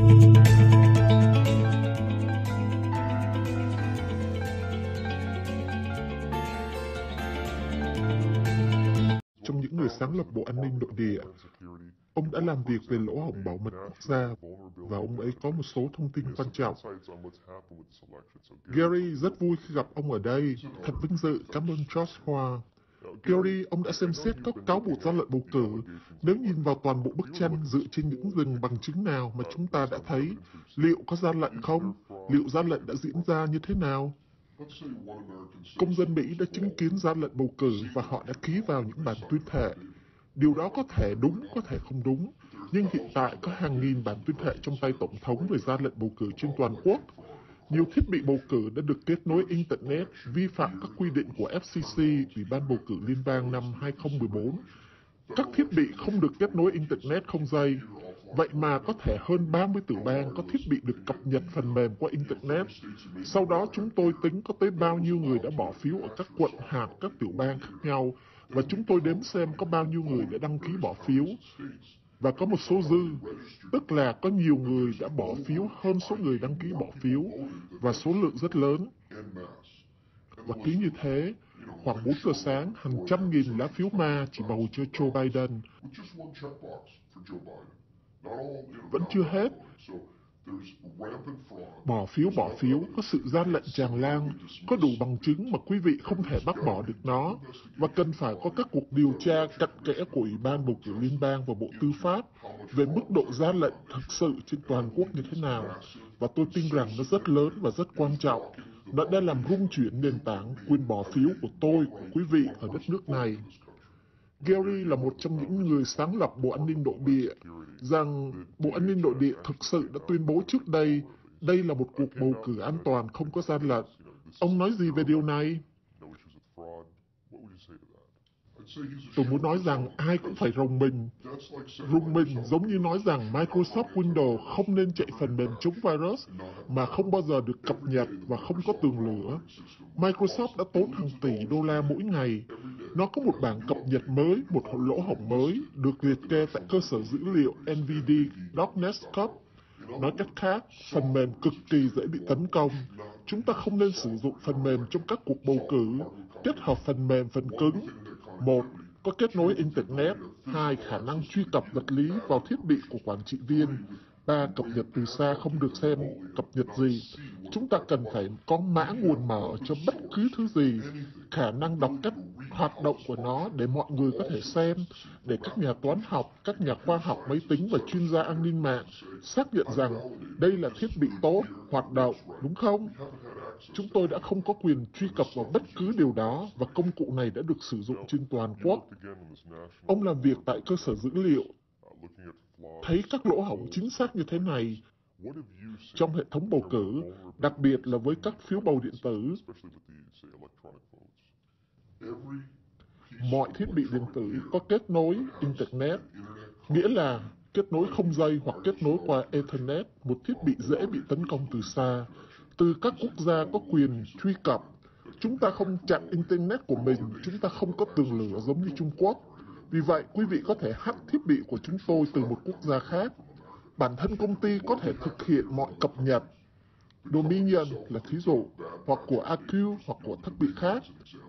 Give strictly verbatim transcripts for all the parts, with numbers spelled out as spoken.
Trong những người sáng lập Bộ An ninh Nội địa, ông đã làm việc về lỗ hổng bảo mật quốc gia và ông ấy có một số thông tin quan trọng. Gary, rất vui khi gặp ông ở đây. Thật vinh dự, cảm ơn Joshua. Gary, ông đã xem xét các cáo buộc gian lận bầu cử. Nếu nhìn vào toàn bộ bức tranh dựa trên những rừng bằng chứng nào mà chúng ta đã thấy, liệu có gian lận không? Liệu gian lận đã diễn ra như thế nào? Công dân Mỹ đã chứng kiến gian lận bầu cử và họ đã ký vào những bản tuyên thệ. Điều đó có thể đúng, có thể không đúng, nhưng hiện tại có hàng nghìn bản tuyên thệ trong tay Tổng thống về gian lận bầu cử trên toàn quốc. Nhiều thiết bị bầu cử đã được kết nối Internet vi phạm các quy định của F C C, Ủy ban bầu cử liên bang năm hai không một bốn. Các thiết bị không được kết nối Internet không dây. Vậy mà có thể hơn ba mươi tiểu bang có thiết bị được cập nhật phần mềm qua Internet. Sau đó chúng tôi tính có tới bao nhiêu người đã bỏ phiếu ở các quận hạt, các tiểu bang khác nhau, và chúng tôi đếm xem có bao nhiêu người đã đăng ký bỏ phiếu. Và có một số dư, tức là có nhiều người đã bỏ phiếu hơn số người đăng ký bỏ phiếu, và số lượng rất lớn. Và cứ như thế, khoảng bốn giờ sáng, hàng trăm nghìn lá phiếu ma chỉ bầu cho Joe Biden. Vẫn chưa hết. Bỏ phiếu bỏ phiếu, có sự gian lận tràn lan, có đủ bằng chứng mà quý vị không thể bác bỏ được nó, và cần phải có các cuộc điều tra cặn kẽ của Ủy ban bầu cử liên bang và Bộ Tư pháp về mức độ gian lận thực sự trên toàn quốc như thế nào. Và tôi tin rằng nó rất lớn và rất quan trọng. Nó đã làm rung chuyển nền tảng quyền bỏ phiếu của tôi, của quý vị ở đất nước này. Gary là một trong những người sáng lập Bộ An ninh Nội địa, rằng Bộ An ninh Nội địa thực sự đã tuyên bố trước đây đây là một cuộc bầu cử an toàn không có gian lận. Ông nói gì về điều này? Tôi muốn nói rằng ai cũng phải rùng mình. Rùng mình giống như nói rằng Microsoft Windows không nên chạy phần mềm chống virus mà không bao giờ được cập nhật và không có tường lửa. Microsoft đã tốn hàng tỷ đô la mỗi ngày. Nó có một bảng cập nhật mới, một lỗ hổng mới, được liệt kê tại cơ sở dữ liệu N V D .NETSCOPE. Nói cách khác, phần mềm cực kỳ dễ bị tấn công. Chúng ta không nên sử dụng phần mềm trong các cuộc bầu cử. Kết hợp phần mềm phần cứng. Một, có kết nối Internet. Hai, khả năng truy cập vật lý vào thiết bị của quản trị viên. Ba, cập nhật từ xa không được xem cập nhật gì. Chúng ta cần phải có mã nguồn mở cho bất cứ thứ gì, khả năng đọc cách hoạt động của nó để mọi người có thể xem, để các nhà toán học, các nhà khoa học máy tính và chuyên gia an ninh mạng xác nhận rằng đây là thiết bị tốt, hoạt động, đúng không? Chúng tôi đã không có quyền truy cập vào bất cứ điều đó và công cụ này đã được sử dụng trên toàn quốc. Ông làm việc tại cơ sở dữ liệu, thấy các lỗ hổng chính xác như thế này trong hệ thống bầu cử, đặc biệt là với các phiếu bầu điện tử. Mọi thiết bị điện tử có kết nối Internet, nghĩa là kết nối không dây hoặc kết nối qua Ethernet, một thiết bị dễ bị tấn công từ xa, từ các quốc gia có quyền truy cập. Chúng ta không chặn Internet của mình, chúng ta không có tường lửa giống như Trung Quốc. Vì vậy, quý vị có thể hack thiết bị của chúng tôi từ một quốc gia khác. Bản thân công ty có thể thực hiện mọi cập nhật. Dominion là thí dụ, hoặc của A Q hoặc của thiết bị khác.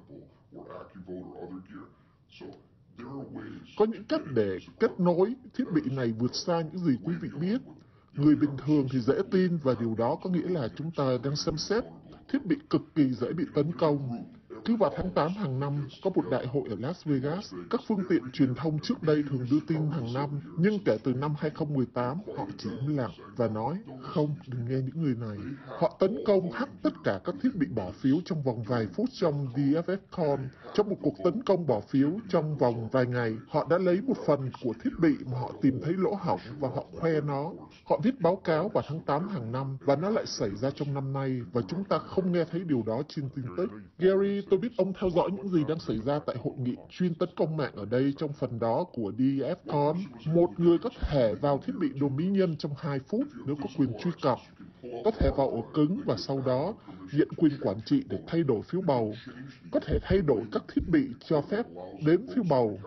Có những cách để kết nối thiết bị này vượt xa những gì quý vị biết. Người bình thường thì dễ tin và điều đó có nghĩa là chúng ta đang xem xét thiết bị cực kỳ dễ bị tấn công. Cứ vào tháng tám hàng năm, có một đại hội ở Las Vegas. Các phương tiện truyền thông trước đây thường đưa tin hàng năm, nhưng kể từ năm hai không một tám, họ chỉ im lặng và nói, không, đừng nghe những người này. Họ tấn công hack tất cả các thiết bị bỏ phiếu trong vòng vài phút trong D F S Con. Trong một cuộc tấn công bỏ phiếu trong vòng vài ngày, họ đã lấy một phần của thiết bị mà họ tìm thấy lỗ hổng và họ khoe nó. Họ viết báo cáo vào tháng tám hàng năm và nó lại xảy ra trong năm nay và chúng ta không nghe thấy điều đó trên tin tức. Gary, tôi biết ông theo dõi những gì đang xảy ra tại hội nghị chuyên tấn công mạng ở đây trong phần đó của D F Con. Một người có thể vào thiết bị Dominion trong hai phút nếu có quyền truy cập, có thể vào ổ cứng và sau đó nhận quyền quản trị để thay đổi phiếu bầu, có thể thay đổi các thiết bị cho phép đếm phiếu bầu,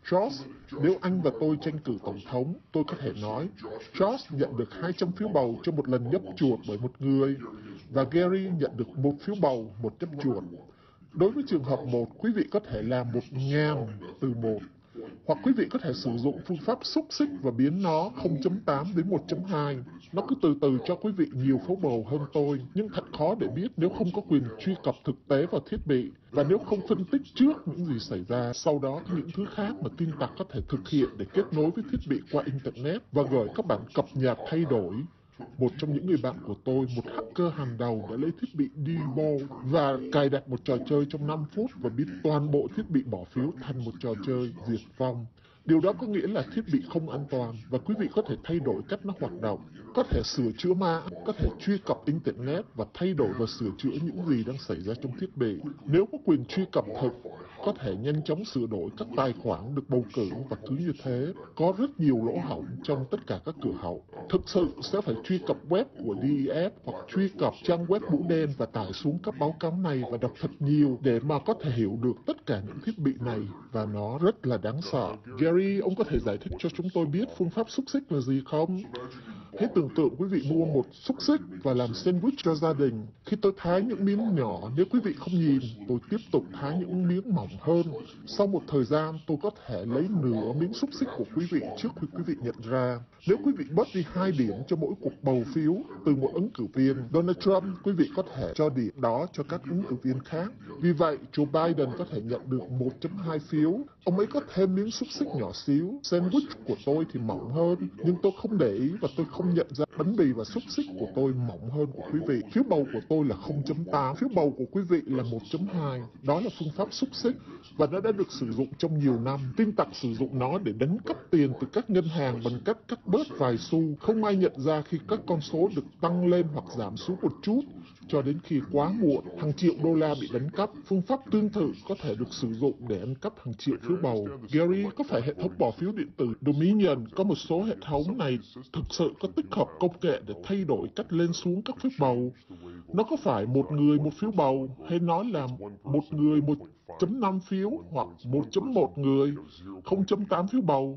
George, nếu anh và tôi tranh cử tổng thống, tôi có thể nói, George nhận được hai trăm phiếu bầu cho một lần nhấp chuột bởi một người, và Gary nhận được một phiếu bầu, một nhấp chuột. Đối với trường hợp một, quý vị có thể làm một ngàn từ một. Hoặc quý vị có thể sử dụng phương pháp xúc xích và biến nó không chấm tám đến một chấm hai. Nó cứ từ từ cho quý vị nhiều phiếu bầu hơn tôi, nhưng thật khó để biết nếu không có quyền truy cập thực tế vào thiết bị, và nếu không phân tích trước những gì xảy ra. Sau đó có những thứ khác mà tin tặc có thể thực hiện để kết nối với thiết bị qua Internet và gửi các bản cập nhật thay đổi. Một trong những người bạn của tôi, một hacker hàng đầu, đã lấy thiết bị Demo và cài đặt một trò chơi trong năm phút và biến toàn bộ thiết bị bỏ phiếu thành một trò chơi diệt vong. Điều đó có nghĩa là thiết bị không an toàn và quý vị có thể thay đổi cách nó hoạt động, có thể sửa chữa mã, có thể truy cập Internet và thay đổi và sửa chữa những gì đang xảy ra trong thiết bị. Nếu có quyền truy cập thực, có thể nhanh chóng sửa đổi các tài khoản được bầu cử và cứ như thế, có rất nhiều lỗ hổng trong tất cả các cửa hậu. Thực sự sẽ phải truy cập web của đê e ép hoặc truy cập trang web mũ đen và tải xuống các báo cáo này và đọc thật nhiều để mà có thể hiểu được tất cả những thiết bị này và nó rất là đáng sợ. Gary, ông có thể giải thích cho chúng tôi biết phương pháp xúc xích là gì không? Hãy tưởng tượng quý vị mua một xúc xích và làm sandwich cho gia đình. Khi tôi thái những miếng nhỏ, nếu quý vị không nhìn, tôi tiếp tục thái những miếng mỏng hơn. Sau một thời gian, tôi có thể lấy nửa miếng xúc xích của quý vị trước khi quý vị nhận ra. Nếu quý vị bớt đi hai điểm cho mỗi cuộc bầu phiếu từ một ứng cử viên Donald Trump, quý vị có thể cho điểm đó cho các ứng cử viên khác. Vì vậy, Joe Biden có thể nhận được một chấm hai phiếu. Ông ấy có thêm miếng xúc xích nhỏ xíu. Sandwich của tôi thì mỏng hơn, nhưng tôi không để ý và tôi không nhận ra bánh mì và xúc xích của tôi mỏng hơn của quý vị. Phiếu bầu của tôi là không chấm tám, phiếu bầu của quý vị là một chấm hai. Đó là phương pháp xúc xích và nó đã được sử dụng trong nhiều năm. Tin tặc sử dụng nó để đánh cắp tiền từ các ngân hàng bằng cách cắt bớt vài xu. Không ai nhận ra khi các con số được tăng lên hoặc giảm xuống một chút, cho đến khi quá muộn, hàng triệu đô la bị đánh cắp. Phương pháp tương tự có thể được sử dụng để ăn cắp hàng triệu phiếu bầu. Gary, có phải hệ thống bỏ phiếu điện tử Dominion có một số hệ thống này thực sự có tích hợp công nghệ để thay đổi cách lên xuống các phiếu bầu? Nó có phải một người một phiếu bầu, hay nói là một người một chấm năm phiếu hoặc một chấm một người, không chấm tám phiếu bầu?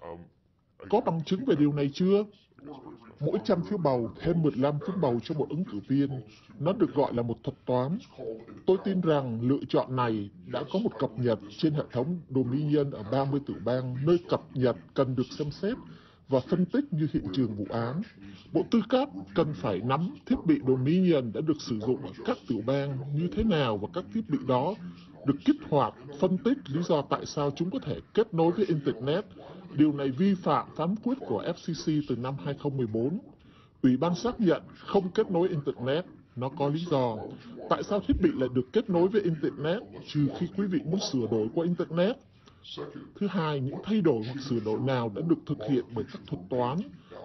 Có bằng chứng về điều này chưa? Mỗi trăm phiếu bầu thêm mười lăm phiếu bầu cho một ứng cử viên. Nó được gọi là một thuật toán. Tôi tin rằng lựa chọn này đã có một cập nhật trên hệ thống Dominion ở ba mươi tiểu bang, nơi cập nhật cần được xem xét và phân tích như hiện trường vụ án. Bộ Tư pháp cần phải nắm thiết bị Dominion đã được sử dụng ở các tiểu bang như thế nào và các thiết bị đó được kích hoạt, phân tích lý do tại sao chúng có thể kết nối với Internet. Điều này vi phạm phán quyết của F C C từ năm hai không một bốn. Ủy ban xác nhận không kết nối Internet. Nó có lý do. Tại sao thiết bị lại được kết nối với Internet, trừ khi quý vị muốn sửa đổi qua Internet? Thứ hai, những thay đổi hoặc sửa đổi nào đã được thực hiện bởi các thuật toán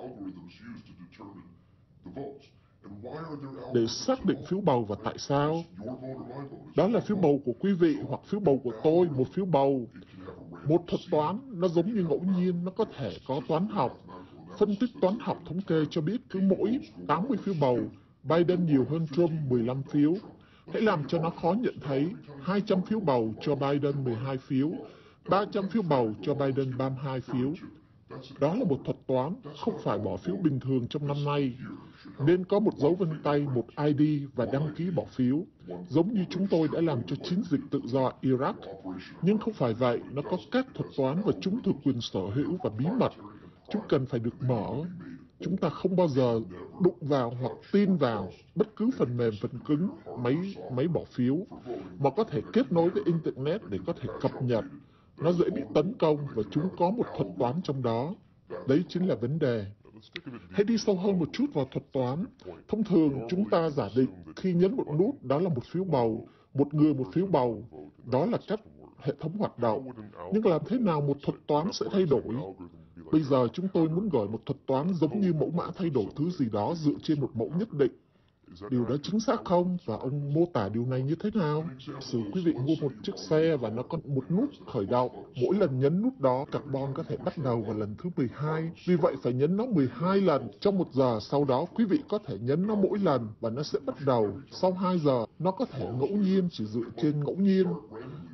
để xác định phiếu bầu và tại sao? Đó là phiếu bầu của quý vị hoặc phiếu bầu của tôi, một phiếu bầu. Một thuật toán, nó giống như ngẫu nhiên, nó có thể có toán học. Phân tích toán học thống kê cho biết cứ mỗi tám mươi phiếu bầu, Biden nhiều hơn Trump mười lăm phiếu. Hãy làm cho nó khó nhận thấy, hai trăm phiếu bầu cho Biden mười hai phiếu, ba trăm phiếu bầu cho Biden ba mươi hai phiếu. Đó là một thuật toán, không phải bỏ phiếu bình thường trong năm nay. Nên có một dấu vân tay, một I D và đăng ký bỏ phiếu, giống như chúng tôi đã làm cho chiến dịch tự do Iraq. Nhưng không phải vậy, nó có các thuật toán và chúng thuộc quyền sở hữu và bí mật. Chúng cần phải được mở. Chúng ta không bao giờ đụng vào hoặc tin vào bất cứ phần mềm, phần cứng, máy, máy bỏ phiếu, mà có thể kết nối với Internet để có thể cập nhật. Nó dễ bị tấn công và chúng có một thuật toán trong đó. Đấy chính là vấn đề. Hãy đi sâu hơn một chút vào thuật toán. Thông thường, chúng ta giả định khi nhấn một nút, đó là một phiếu bầu, một người một phiếu bầu. Đó là cách hệ thống hoạt động. Nhưng làm thế nào một thuật toán sẽ thay đổi? Bây giờ chúng tôi muốn gọi một thuật toán giống như mẫu mã thay đổi thứ gì đó dựa trên một mẫu nhất định. Điều đó chính xác không? Và ông mô tả điều này như thế nào? Sử quý vị mua một chiếc xe và nó có một nút khởi động. Mỗi lần nhấn nút đó, carbon có thể bắt đầu vào lần thứ mười hai. Vì vậy phải nhấn nó mười hai lần trong một giờ. Sau đó quý vị có thể nhấn nó mỗi lần và nó sẽ bắt đầu. Sau hai giờ, nó có thể ngẫu nhiên, chỉ dựa trên ngẫu nhiên.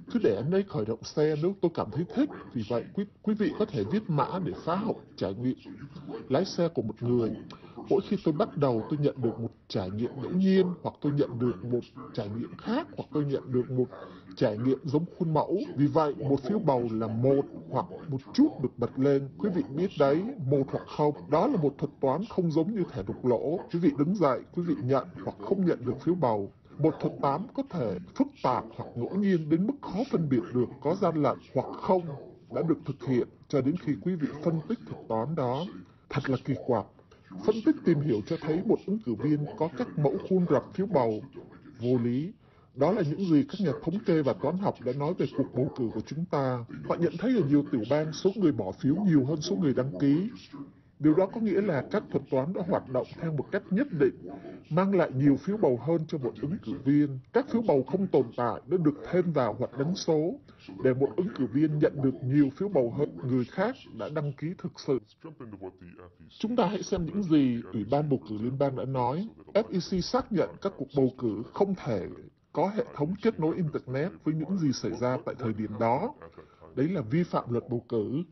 Cứ để anh ấy khởi động xe nếu tôi cảm thấy thích. Vì vậy, quý, quý vị có thể viết mã để phá hỏng trải nghiệm lái xe của một người. Mỗi khi tôi bắt đầu, tôi nhận được một trải nghiệm ngẫu nhiên, hoặc tôi nhận được một trải nghiệm khác, hoặc tôi nhận được một trải nghiệm giống khuôn mẫu. Vì vậy, một phiếu bầu là một hoặc một chút được bật lên. Quý vị biết đấy, một hoặc không. Đó là một thuật toán không giống như thẻ đục lỗ. Quý vị đứng dậy, quý vị nhận hoặc không nhận được phiếu bầu. Một thuật toán có thể phức tạp hoặc ngẫu nhiên đến mức khó phân biệt được có gian lận hoặc không đã được thực hiện cho đến khi quý vị phân tích thuật toán đó. Thật là kỳ quặc. Phân tích tìm hiểu cho thấy một ứng cử viên có các mẫu khuôn rập phiếu bầu vô lý. Đó là những gì các nhà thống kê và toán học đã nói về cuộc bầu cử của chúng ta. Họ nhận thấy ở nhiều tiểu bang số người bỏ phiếu nhiều hơn số người đăng ký. Điều đó có nghĩa là các thuật toán đã hoạt động theo một cách nhất định, mang lại nhiều phiếu bầu hơn cho một ứng cử viên. Các phiếu bầu không tồn tại đã được thêm vào hoặc đánh số, để một ứng cử viên nhận được nhiều phiếu bầu hơn người khác đã đăng ký thực sự. Chúng ta hãy xem những gì Ủy ban bầu cử liên bang đã nói. ép e xê xác nhận các cuộc bầu cử không thể có hệ thống kết nối Internet với những gì xảy ra tại thời điểm đó. Đấy là vi phạm luật bầu cử.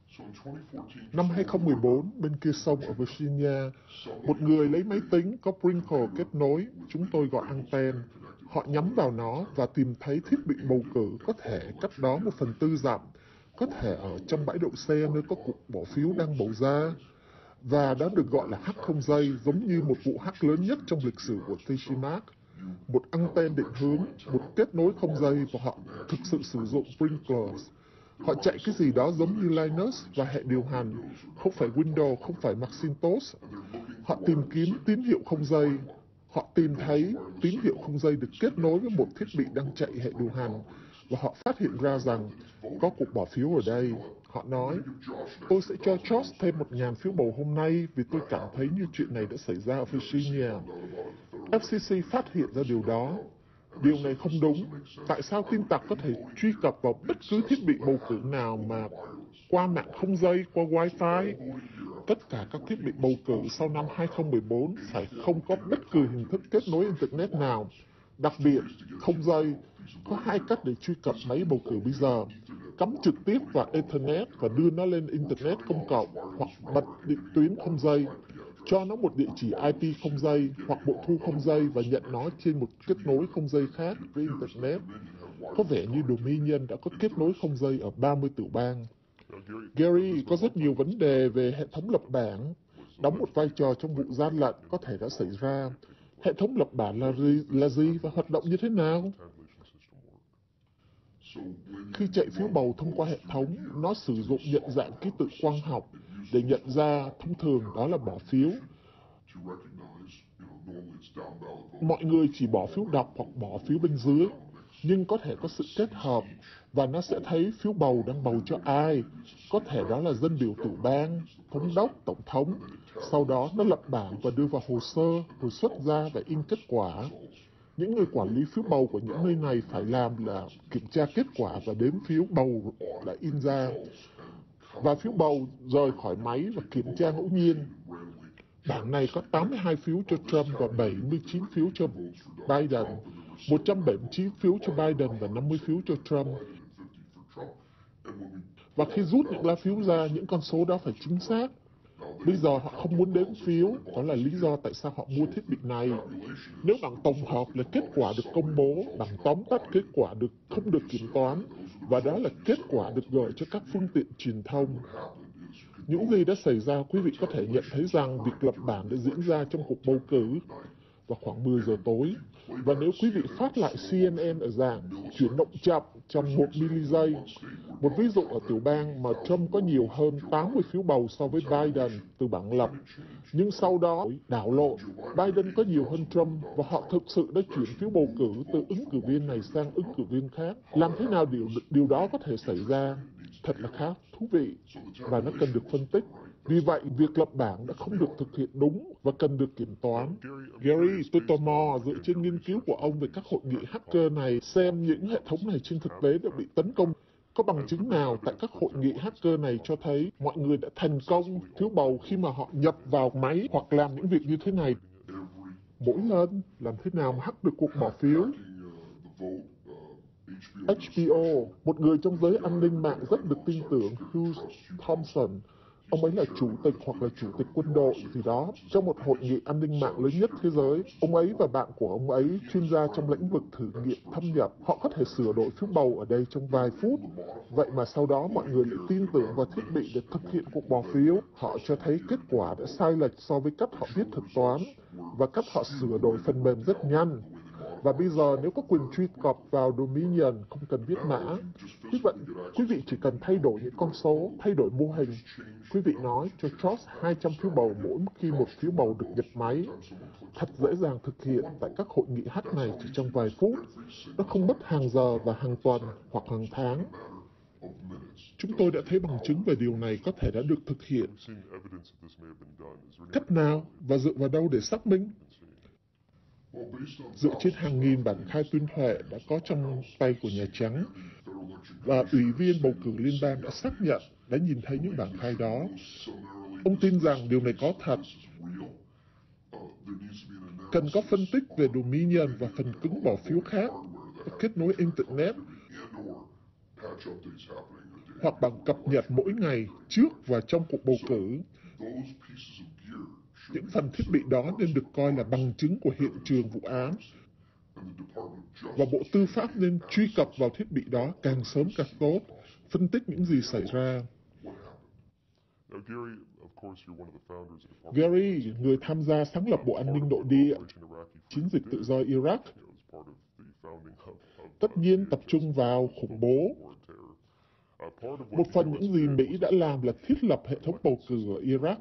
Năm hai không một bốn, bên kia sông ở Virginia, một người lấy máy tính có Sprinkle kết nối, chúng tôi gọi anten. Họ nhắm vào nó và tìm thấy thiết bị bầu cử có thể cách đó một phần tư dặm, có thể ở trong bãi đậu xe nơi có cuộc bỏ phiếu đang bầu ra. Và đó được gọi là hack không dây, giống như một vụ hack lớn nhất trong lịch sử của Teshima. Một anten định hướng, một kết nối không dây, và họ thực sự sử dụng Sprinklers. Họ chạy cái gì đó giống như Linux và hệ điều hành, không phải Windows, không phải Macintosh. Họ tìm kiếm tín hiệu không dây. Họ tìm thấy tín hiệu không dây được kết nối với một thiết bị đang chạy hệ điều hành, và họ phát hiện ra rằng có cuộc bỏ phiếu ở đây. Họ nói, tôi sẽ cho Josh thêm một ngàn phiếu bầu hôm nay vì tôi cảm thấy như chuyện này đã xảy ra ở Virginia. ép xê xê phát hiện ra điều đó. Điều này không đúng. Tại sao tin tặc có thể truy cập vào bất cứ thiết bị bầu cử nào mà qua mạng không dây, qua Wi-Fi? Tất cả các thiết bị bầu cử sau năm hai không một bốn phải không có bất cứ hình thức kết nối Internet nào. Đặc biệt, không dây. Có hai cách để truy cập máy bầu cử bây giờ. Cắm trực tiếp vào Ethernet và đưa nó lên Internet công cộng, hoặc bật định tuyến không dây, cho nó một địa chỉ i pê không dây hoặc bộ thu không dây và nhận nó trên một kết nối không dây khác với Internet. Có vẻ như Dominion đã có kết nối không dây ở ba mươi tiểu bang. Gary, có rất nhiều vấn đề về hệ thống lập bảng, đóng một vai trò trong vụ gian lận có thể đã xảy ra. Hệ thống lập bảng là gì, là gì và hoạt động như thế nào? Khi chạy phiếu bầu thông qua hệ thống, nó sử dụng nhận dạng ký tự quang học để nhận ra, thông thường đó là bỏ phiếu. Mọi người chỉ bỏ phiếu đọc hoặc bỏ phiếu bên dưới, nhưng có thể có sự kết hợp, và nó sẽ thấy phiếu bầu đang bầu cho ai. Có thể đó là dân biểu tiểu bang, thống đốc, tổng thống. Sau đó nó lập bảng và đưa vào hồ sơ, rồi xuất ra và in kết quả. Những người quản lý phiếu bầu của những nơi này phải làm là kiểm tra kết quả và đếm phiếu bầu đã in ra. Và phiếu bầu rời khỏi máy và kiểm tra ngẫu nhiên. Bảng này có tám mươi hai phiếu cho Trump và bảy mươi chín phiếu cho Biden, một trăm bảy mươi chín phiếu cho Biden và năm mươi phiếu cho Trump. Và khi rút những lá phiếu ra, những con số đó phải chính xác. Bây giờ họ không muốn đếm phiếu, đó là lý do tại sao họ mua thiết bị này. Nếu bảng tổng hợp là kết quả được công bố, bảng tóm tắt kết quả được không được kiểm toán, và đó là kết quả được gửi cho các phương tiện truyền thông. Những gì đã xảy ra, quý vị có thể nhận thấy rằng việc lập bảng đã diễn ra trong cuộc bầu cử vào khoảng mười giờ tối. Và nếu quý vị phát lại xê en en ở dạng chuyển động chậm trong một mi-li giây, một ví dụ ở tiểu bang mà Trump có nhiều hơn tám mươi phiếu bầu so với Biden từ bảng lập, nhưng sau đó đảo lộn, Biden có nhiều hơn Trump và họ thực sự đã chuyển phiếu bầu cử từ ứng cử viên này sang ứng cử viên khác. Làm thế nào điều, điều đó có thể xảy ra? Thật là khá thú vị và nó cần được phân tích. Vì vậy, việc lập bảng đã không được thực hiện đúng và cần được kiểm toán. Gary, tôi tò mò dựa trên nghiên cứu của ông về các hội nghị hacker này, xem những hệ thống này trên thực tế đã bị tấn công. Có bằng chứng nào tại các hội nghị hacker này cho thấy mọi người đã thành công phiếu bầu khi mà họ nhập vào máy hoặc làm những việc như thế này? Mỗi lần, làm thế nào mà hack được cuộc bỏ phiếu? H B O, một người trong giới an ninh mạng rất được tin tưởng, Hugh Thompson. Ông ấy là chủ tịch hoặc là chủ tịch quân đội gì đó trong một hội nghị an ninh mạng lớn nhất thế giới. Ông ấy và bạn của ông ấy, chuyên gia trong lĩnh vực thử nghiệm thâm nhập, họ có thể sửa đổi phiếu bầu ở đây trong vài phút. Vậy mà sau đó mọi người lại tin tưởng vào thiết bị để thực hiện cuộc bỏ phiếu. Họ cho thấy kết quả đã sai lệch so với cách họ viết thuật toán và cách họ sửa đổi phần mềm rất nhanh. Và bây giờ nếu có quyền truy cập vào Dominion không cần viết mã, quý vị, quý vị chỉ cần thay đổi những con số, thay đổi mô hình. Quý vị nói cho Trust hai trăm phiếu bầu mỗi khi một phiếu bầu được nhập máy. Thật dễ dàng thực hiện tại các hội nghị hack này chỉ trong vài phút. Nó không mất hàng giờ và hàng tuần hoặc hàng tháng. Chúng tôi đã thấy bằng chứng về điều này có thể đã được thực hiện. Cách nào và dựa vào đâu để xác minh? Dựa trên hàng nghìn bản khai tuyên thệ đã có trong tay của Nhà Trắng, và Ủy viên bầu cử liên bang đã xác nhận, đã nhìn thấy những bản khai đó. Ông tin rằng điều này có thật. Cần có phân tích về Dominion và phần cứng bỏ phiếu khác, kết nối Internet, hoặc bằng cập nhật mỗi ngày trước và trong cuộc bầu cử. Những phần thiết bị đó nên được coi là bằng chứng của hiện trường vụ án. Và Bộ Tư pháp nên truy cập vào thiết bị đó càng sớm càng tốt, phân tích những gì xảy ra. Gary, người tham gia sáng lập Bộ An ninh Nội địa, chiến dịch tự do Iraq, tất nhiên tập trung vào khủng bố. Một phần những gì Mỹ đã làm là thiết lập hệ thống bầu cử ở Iraq.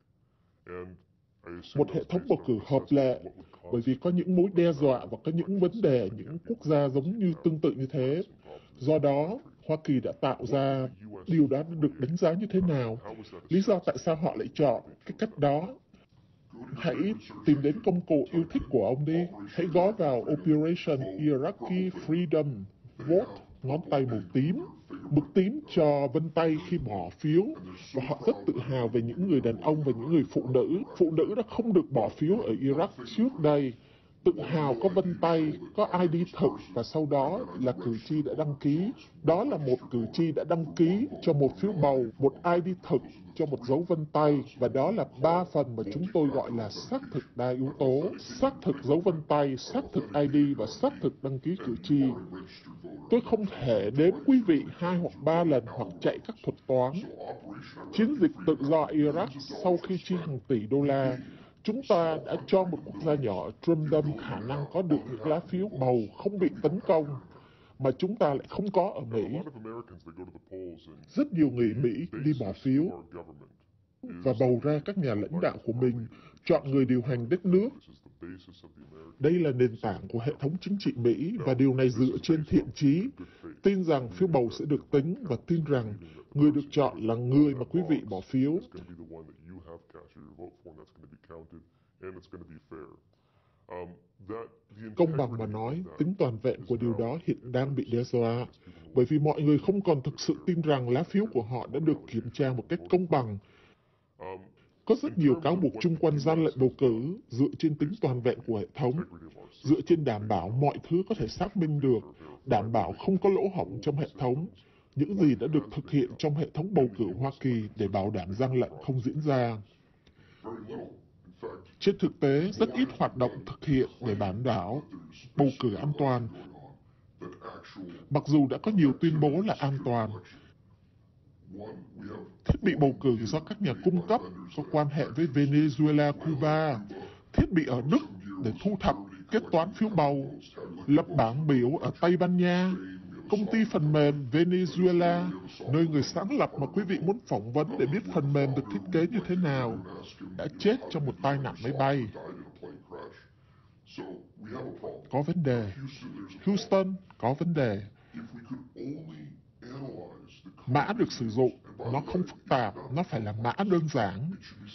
Một hệ thống bầu cử hợp lệ, bởi vì có những mối đe dọa và có những vấn đề, những quốc gia giống như tương tự như thế. Do đó, Hoa Kỳ đã tạo ra điều đó được đánh giá như thế nào? Lý do tại sao họ lại chọn cái cách đó? Hãy tìm đến công cụ yêu thích của ông đi. Hãy gõ vào Operation Iraqi Freedom Vote, ngón tay màu tím, mực tím cho vân tay khi bỏ phiếu. Và họ rất tự hào về những người đàn ông và những người phụ nữ. Phụ nữ đã không được bỏ phiếu ở Iraq trước đây. Tự hào có vân tay, có i đê thực, và sau đó là cử tri đã đăng ký. Đó là một cử tri đã đăng ký cho một phiếu bầu, một i đê thực cho một dấu vân tay, và đó là ba phần mà chúng tôi gọi là xác thực đa yếu tố. Xác thực dấu vân tay, xác thực i đê và xác thực đăng ký cử tri. Tôi không thể đếm quý vị hai hoặc ba lần hoặc chạy các thuật toán. Chiến dịch tự do Iraq sau khi chi hàng tỷ đô la, chúng ta đã cho một quốc gia nhỏ Trump khả năng có được những lá phiếu bầu không bị tấn công, mà chúng ta lại không có ở Mỹ. Rất nhiều người Mỹ đi bỏ phiếu và bầu ra các nhà lãnh đạo của mình, chọn người điều hành đất nước. Đây là nền tảng của hệ thống chính trị Mỹ, và điều này dựa trên thiện chí, tin rằng phiếu bầu sẽ được tính và tin rằng người được chọn là người mà quý vị bỏ phiếu. Công bằng mà nói, tính toàn vẹn của điều đó hiện đang bị đe dọa, bởi vì mọi người không còn thực sự tin rằng lá phiếu của họ đã được kiểm tra một cách công bằng. Có rất nhiều cáo buộc chung quanh gian lận bầu cử dựa trên tính toàn vẹn của hệ thống, dựa trên đảm bảo mọi thứ có thể xác minh được, đảm bảo không có lỗ hổng trong hệ thống, những gì đã được thực hiện trong hệ thống bầu cử Hoa Kỳ để bảo đảm gian lận không diễn ra. Trên thực tế, rất ít hoạt động thực hiện để đảm bảo bầu cử an toàn, mặc dù đã có nhiều tuyên bố là an toàn. Thiết bị bầu cử do các nhà cung cấp có quan hệ với Venezuela, Cuba, thiết bị ở Đức để thu thập kết toán phiếu bầu, lập bảng biểu ở Tây Ban Nha, công ty phần mềm Venezuela, nơi người sáng lập mà quý vị muốn phỏng vấn để biết phần mềm được thiết kế như thế nào, đã chết trong một tai nạn máy bay. Có vấn đề. Houston có vấn đề. Mã được sử dụng, nó không phức tạp, nó phải là mã đơn giản.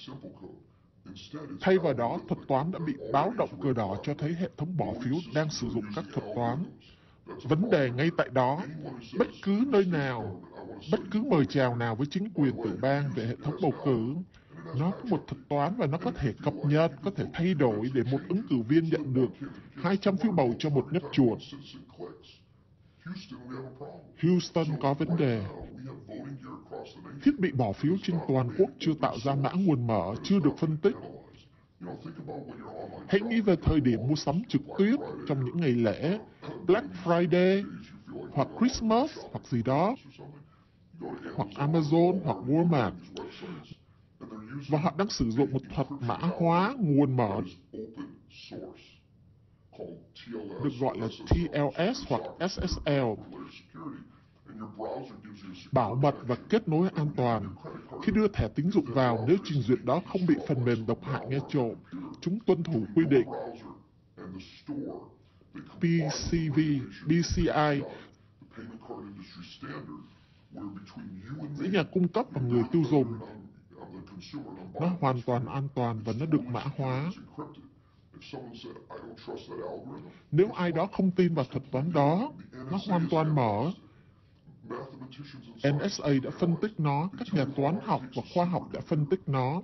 Thay vào đó, thuật toán đã bị báo động cờ đỏ cho thấy hệ thống bỏ phiếu đang sử dụng các thuật toán. Vấn đề ngay tại đó, bất cứ nơi nào, bất cứ mời chào nào với chính quyền tiểu bang về hệ thống bầu cử, nó có một thuật toán và nó có thể cập nhật, có thể thay đổi để một ứng cử viên nhận được hai trăm phiếu bầu cho một nhấp chuột. Houston có vấn đề. Thiết bị bỏ phiếu trên toàn quốc chưa tạo ra mã nguồn mở, chưa được phân tích. Hãy nghĩ về thời điểm mua sắm trực tiếp trong những ngày lễ, Black Friday, hoặc Christmas, hoặc gì đó, hoặc Amazon, hoặc Walmart. Và họ đang sử dụng một thuật mã hóa nguồn mở được gọi là T L S hoặc S S L. Bảo mật và kết nối an toàn. Khi đưa thẻ tín dụng vào, nếu trình duyệt đó không bị phần mềm độc hại nghe trộm, chúng tuân thủ quy định P C V, B C I giữa nhà cung cấp và người tiêu dùng. Nó hoàn toàn an toàn và nó được mã hóa. Nếu ai đó không tin vào thuật toán đó, nó hoàn toàn mở. N S A đã phân tích nó, các nhà toán học và khoa học đã phân tích nó.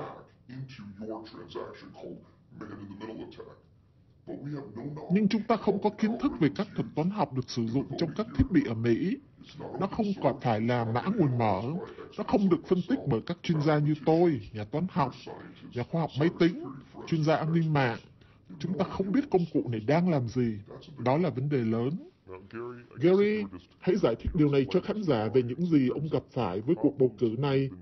Nhưng chúng ta không có kiến thức về các thuật toán học được sử dụng trong các thiết bị ở Mỹ. Nó không còn phải là mã nguồn mở. Nó không được phân tích bởi các chuyên gia như tôi, nhà toán học, nhà khoa học máy tính, chuyên gia an ninh mạng. Chúng ta không biết công cụ này đang làm gì. Đó là vấn đề lớn. Gary, hãy giải thích điều này cho khán giả về những gì ông gặp phải với cuộc bầu cử này.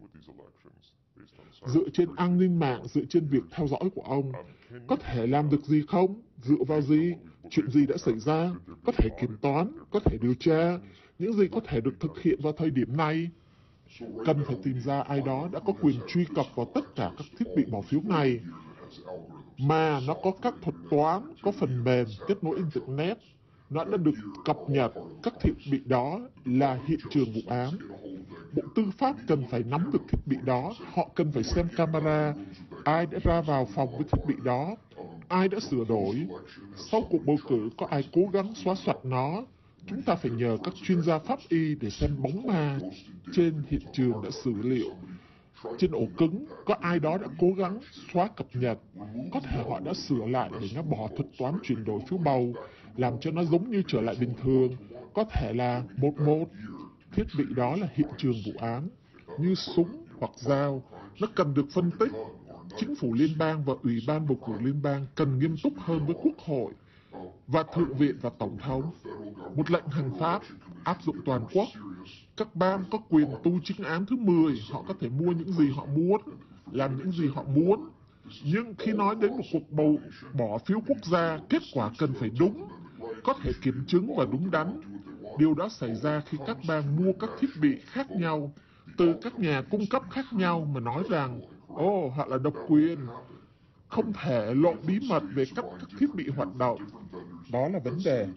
Dựa trên an ninh mạng, dựa trên việc theo dõi của ông, có thể làm được gì không? Dựa vào gì? Chuyện gì đã xảy ra? Có thể kiểm toán, có thể điều tra. Những gì có thể được thực hiện vào thời điểm này? Cần phải tìm ra ai đó đã có quyền truy cập vào tất cả các thiết bị bỏ phiếu này. Mà nó có các thuật toán, có phần mềm, kết nối Internet. Nó đã được cập nhật, các thiết bị đó là hiện trường vụ án. Bộ Tư pháp cần phải nắm được thiết bị đó, họ cần phải xem camera, ai đã ra vào phòng với thiết bị đó, ai đã sửa đổi. Sau cuộc bầu cử có ai cố gắng xóa soạn nó, chúng ta phải nhờ các chuyên gia pháp y để xem bóng ma trên hiện trường đã xử liệu. Trên ổ cứng, có ai đó đã cố gắng xóa cập nhật. Có thể họ đã sửa lại để nó bỏ thuật toán chuyển đổi phiếu bầu, làm cho nó giống như trở lại bình thường. Có thể là một một. Thiết bị đó là hiện trường vụ án, như súng hoặc dao. Nó cần được phân tích. Chính phủ liên bang và Ủy ban bầu cử liên bang cần nghiêm túc hơn với Quốc hội và Thượng viện và Tổng thống. Một lệnh hành pháp áp dụng toàn quốc. Các bang có quyền tu chính án thứ mười, họ có thể mua những gì họ muốn, làm những gì họ muốn. Nhưng khi nói đến một cuộc bầu bỏ phiếu quốc gia, kết quả cần phải đúng, có thể kiểm chứng và đúng đắn. Điều đó xảy ra khi các bang mua các thiết bị khác nhau, từ các nhà cung cấp khác nhau mà nói rằng, ồ, oh, họ là độc quyền, không thể lộ bí mật về cách các thiết bị hoạt động. Đó là vấn đề.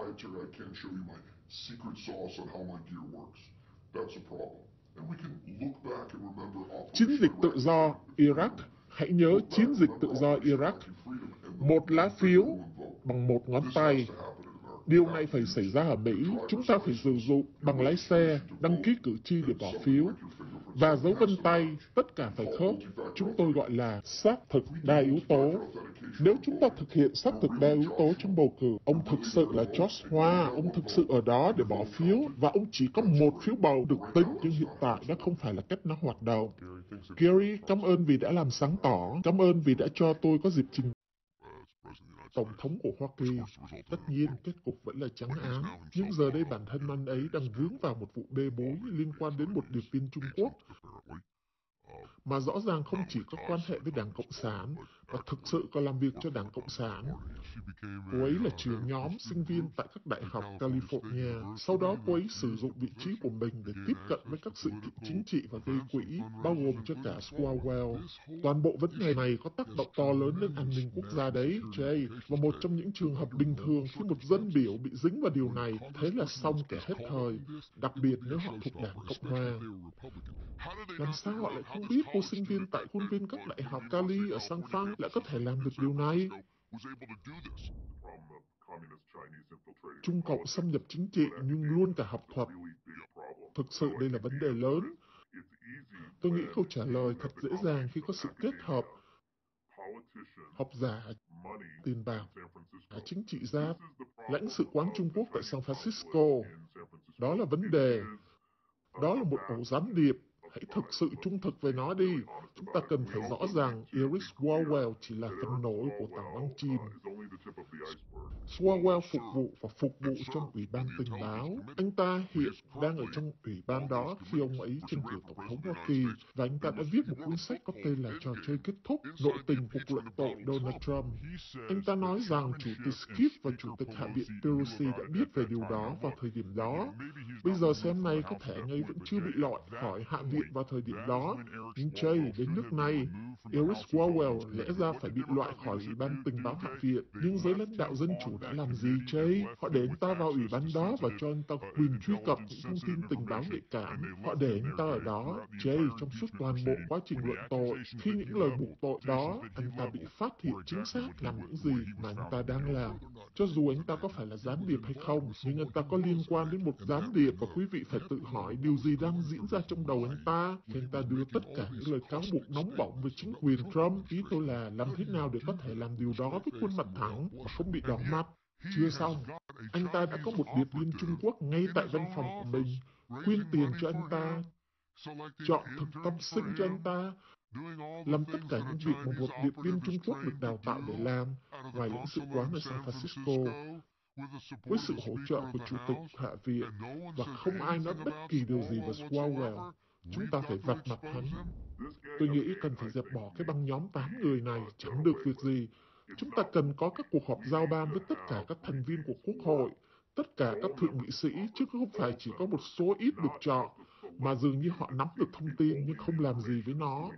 Chiến dịch tự do Iraq. Hãy nhớ chiến dịch tự do Iraq. Một lá phiếu bằng một ngón tay. Điều này phải xảy ra ở Mỹ. Chúng ta phải sử dụng bằng lái xe, đăng ký cử tri để bỏ phiếu. Và dấu vân tay, tất cả phải khớp. Chúng tôi gọi là xác thực đa yếu tố. Nếu chúng ta thực hiện xác thực đa yếu tố trong bầu cử, ông thực sự là George Hoa, ông thực sự ở đó để bỏ phiếu, và ông chỉ có một phiếu bầu được tính, nhưng hiện tại đó không phải là cách nó hoạt động. Gary, cảm ơn vì đã làm sáng tỏ, cảm ơn vì đã cho tôi có dịp trình Tổng thống của Hoa Kỳ. Tất nhiên, kết cục vẫn là trắng án, nhưng giờ đây bản thân anh ấy đang vướng vào một vụ bê bối liên quan đến một điệp viên Trung Quốc, mà rõ ràng không chỉ có quan hệ với Đảng Cộng sản, và thực sự có làm việc cho Đảng Cộng sản. Cô ấy là trưởng nhóm sinh viên tại các đại học California. Sau đó cô ấy sử dụng vị trí của mình để tiếp cận với các sự kiện chính trị và gây quỹ, bao gồm cho cả Swalwell. Toàn bộ vấn đề này có tác động to lớn đến an ninh quốc gia đấy, Jay. Và một trong những trường hợp bình thường khi một dân biểu bị dính vào điều này, thế là xong kẻ hết thời, đặc biệt nếu họ thuộc Đảng Cộng Hòa. Làm sao họ lại không biết cô sinh viên tại khuôn viên các đại học Cali ở San Fran lại có thể làm được điều này? Trung Cộng xâm nhập chính trị nhưng luôn cả học thuật. Thực sự đây là vấn đề lớn. Tôi nghĩ câu trả lời thật dễ dàng khi có sự kết hợp học giả, tiền bạc, chính trị gia, lãnh sự quán Trung Quốc tại San Francisco. Đó là vấn đề. Đó là một ổ gián điệp. Hãy thực sự trung thực với nó đi. Chúng ta cần phải rõ ràng Eric Swalwell chỉ là phần nổi của tảng băng chìm. Swalwell phục vụ và phục vụ trong Ủy ban Tình báo. Anh ta hiện đang ở trong Ủy ban đó khi ông ấy tranh cử Tổng thống Hoa Kỳ, và anh ta đã viết một cuốn sách có tên là Trò chơi kết thúc, nội tình cuộc luận tội Donald Trump. Anh ta nói rằng Chủ tịch Schiff và Chủ tịch Hạ viện Pelosi đã biết về điều đó vào thời điểm đó. Bây giờ xem này, có thể anh ấy vẫn chưa bị loại khỏi Hạ viện vào thời điểm đó. Nhưng Jay, đến nước này, Eric Swalwell lẽ ra phải bị loại khỏi Ủy ban Tình báo Hạ viện. Nhưng giới lãnh đạo Dân Chủ đã làm gì, Jay? Họ để anh ta vào ủy ban đó và cho anh ta quyền truy cập những thông tin tình báo nhạy cảm. Họ để anh ta ở đó, Jay, trong suốt toàn bộ quá trình luận tội. Khi những lời buộc tội đó, anh ta bị phát hiện chính xác làm những gì mà anh ta đang làm. Cho dù anh ta có phải là gián điệp hay không, nhưng anh ta có liên quan đến một gián điệp, và quý vị phải tự hỏi điều gì đang diễn ra trong đầu anh ta khi anh ta đưa tất cả những lời cáo buộc nóng bỏng với chính quyền Trump. Ý tôi là làm thế nào để có thể làm điều đó với khuôn mặt thẳng và không bị đỏ mặt. Chưa xong, anh ta đã có một điệp viên Trung Quốc ngay tại văn phòng của mình, quyên tiền cho anh ta, chọn thực tập sinh cho anh ta, làm tất cả những việc mà một điệp viên Trung Quốc được đào tạo để làm, ngoài lãnh sự quán ở San Francisco, với sự hỗ trợ của Chủ tịch Hạ viện, và không ai nói bất kỳ điều gì về Swalwell. Chúng ta phải vạch mặt hắn. Tôi nghĩ cần phải dẹp bỏ cái băng nhóm tám người này, chẳng được việc gì. Chúng ta cần có các cuộc họp giao ban với tất cả các thành viên của Quốc hội, tất cả các thượng nghị sĩ, chứ không phải chỉ có một số ít được chọn, mà dường như họ nắm được thông tin nhưng không làm gì với nó.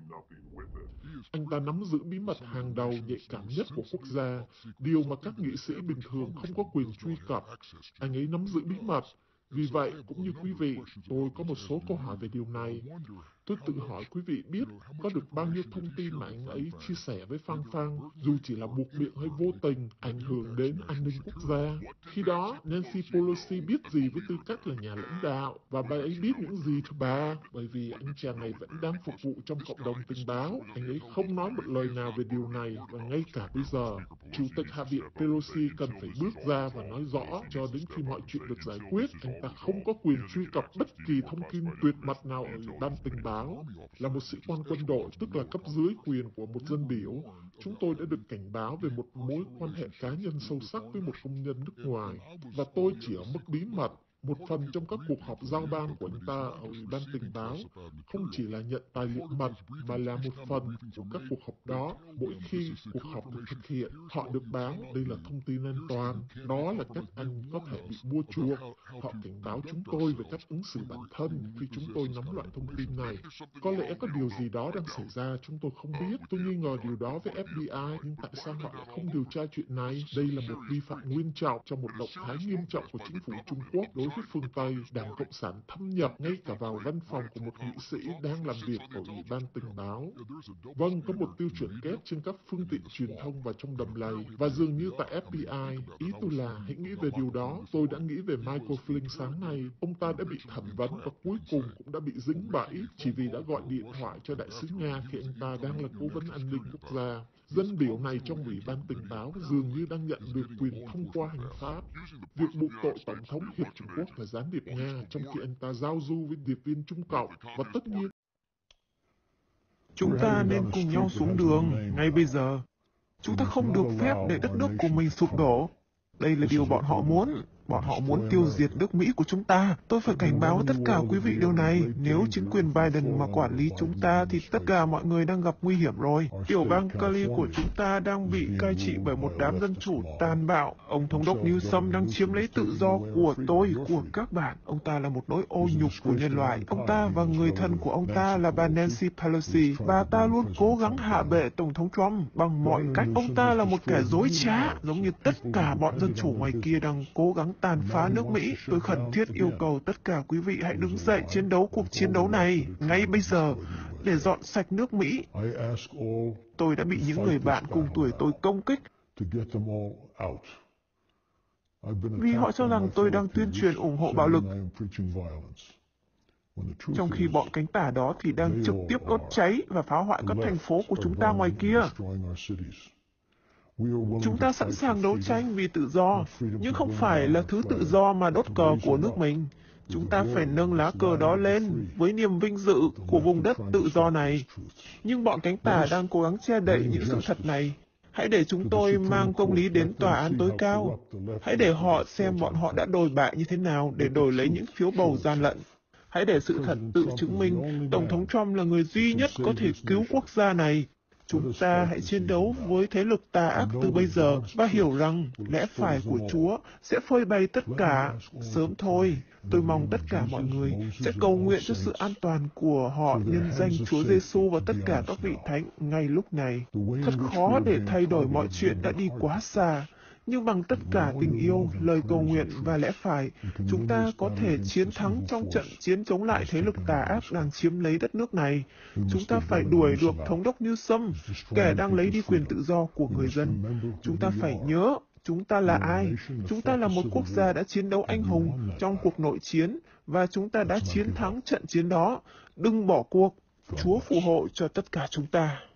Anh ta nắm giữ bí mật hàng đầu nhạy cảm nhất của quốc gia, điều mà các nghị sĩ bình thường không có quyền truy cập. Anh ấy nắm giữ bí mật. Vì vậy, cũng như quý vị, tôi có một số câu hỏi về điều này. Tôi tự hỏi quý vị biết có được bao nhiêu thông tin mà anh ấy chia sẻ với Phang Phang, dù chỉ là buộc miệng hay vô tình, ảnh hưởng đến an ninh quốc gia. Khi đó, Nancy Pelosi biết gì với tư cách là nhà lãnh đạo, và bà ấy biết những gì thưa bà, bởi vì anh chàng này vẫn đang phục vụ trong cộng đồng tình báo. Anh ấy không nói một lời nào về điều này, và ngay cả bây giờ, Chủ tịch Hạ viện Pelosi cần phải bước ra và nói rõ cho đến khi mọi chuyện được giải quyết. Anh ta không có quyền truy cập bất kỳ thông tin tuyệt mật nào ở Ủy ban Tình báo. Là một sĩ quan quân đội, tức là cấp dưới quyền của một dân biểu, chúng tôi đã được cảnh báo về một mối quan hệ cá nhân sâu sắc với một công nhân nước ngoài, và tôi chỉ ở mức bí mật. Một phần trong các cuộc họp giao ban của anh ta ở Ủy ban Tình báo không chỉ là nhận tài liệu mật, mà là một phần của các cuộc họp đó. Mỗi khi cuộc họp được thực hiện, họ được báo đây là thông tin an toàn. Đó là cách anh có thể bị mua chuộc. Họ cảnh báo chúng tôi về cách ứng xử bản thân khi chúng tôi nắm loại thông tin này. Có lẽ có điều gì đó đang xảy ra chúng tôi không biết. Tôi nghi ngờ điều đó với F B I, nhưng tại sao họ lại không điều tra chuyện này? Đây là một vi phạm nghiêm trọng trong một động thái nghiêm trọng của chính phủ Trung Quốc đối với phương Tây. Đảng Cộng sản thâm nhập ngay cả vào văn phòng của một nghị sĩ đang làm việc ở Ủy ban Tình báo. Vâng, có một tiêu chuẩn kép trên các phương tiện truyền thông và trong đầm lầy, và dường như tại F B I. Ý tôi là, hãy nghĩ về điều đó. Tôi đã nghĩ về Michael Flynn sáng nay. Ông ta đã bị thẩm vấn và cuối cùng cũng đã bị dính bẫy chỉ vì đã gọi điện thoại cho đại sứ Nga khi anh ta đang là cố vấn an ninh quốc gia. Dân biểu này trong Ủy ban Tình báo dường như đang nhận được quyền thông qua hành pháp. Việc buộc tội Tổng thống Hiệp Trung Quốc là gián điệp Nga, trong khi anh ta giao du với điệp viên Trung Cộng, và tất nhiên chúng ta nên cùng nhau xuống đường ngay bây giờ. Chúng ta không được phép để đất nước của mình sụp đổ. Đây là điều bọn họ muốn. Bọn họ muốn tiêu diệt nước Mỹ của chúng ta. Tôi phải cảnh báo tất cả quý vị điều này. Nếu chính quyền Biden mà quản lý chúng ta thì tất cả mọi người đang gặp nguy hiểm rồi. Tiểu bang Cali của chúng ta đang bị cai trị bởi một đám dân chủ tàn bạo. Ông thống đốc Newsom đang chiếm lấy tự do của tôi, của các bạn. Ông ta là một nỗi ô nhục của nhân loại. Ông ta và người thân của ông ta là bà Nancy Pelosi. Bà ta luôn cố gắng hạ bệ Tổng thống Trump bằng mọi cách. Ông ta là một kẻ dối trá, giống như tất cả bọn dân chủ ngoài kia đang cố gắng tàn phá nước Mỹ. Tôi khẩn thiết yêu cầu tất cả quý vị hãy đứng dậy chiến đấu cuộc chiến đấu này ngay bây giờ để dọn sạch nước Mỹ. Tôi đã bị những người bạn cùng tuổi tôi công kích vì họ cho rằng tôi đang tuyên truyền ủng hộ bạo lực. trong khi bọn cánh tả đó thì đang trực tiếp đốt cháy và phá hoại các thành phố của chúng ta ngoài kia. Chúng ta sẵn sàng đấu tranh vì tự do, nhưng không phải là thứ tự do mà đốt cờ của nước mình. Chúng ta phải nâng lá cờ đó lên với niềm vinh dự của vùng đất tự do này. Nhưng bọn cánh tả đang cố gắng che đậy những sự thật này. Hãy để chúng tôi mang công lý đến tòa án tối cao. Hãy để họ xem bọn họ đã đồi bại như thế nào để đổi lấy những phiếu bầu gian lận. Hãy để sự thật tự chứng minh Tổng thống Trump là người duy nhất có thể cứu quốc gia này. Chúng ta hãy chiến đấu với thế lực tà ác từ bây giờ và hiểu rằng lẽ phải của Chúa sẽ phơi bày tất cả. Sớm thôi, tôi mong tất cả mọi người sẽ cầu nguyện cho sự an toàn của họ nhân danh Chúa Giêsu và tất cả các vị thánh ngay lúc này. Thật khó để thay đổi mọi chuyện đã đi quá xa. Nhưng bằng tất cả tình yêu, lời cầu nguyện và lẽ phải, chúng ta có thể chiến thắng trong trận chiến chống lại thế lực tà ác đang chiếm lấy đất nước này. Chúng ta phải đuổi được thống đốc Như Sâm, kẻ đang lấy đi quyền tự do của người dân. Chúng ta phải nhớ, chúng ta là ai? Chúng ta là một quốc gia đã chiến đấu anh hùng trong cuộc nội chiến, và chúng ta đã chiến thắng trận chiến đó. Đừng bỏ cuộc. Chúa phù hộ cho tất cả chúng ta.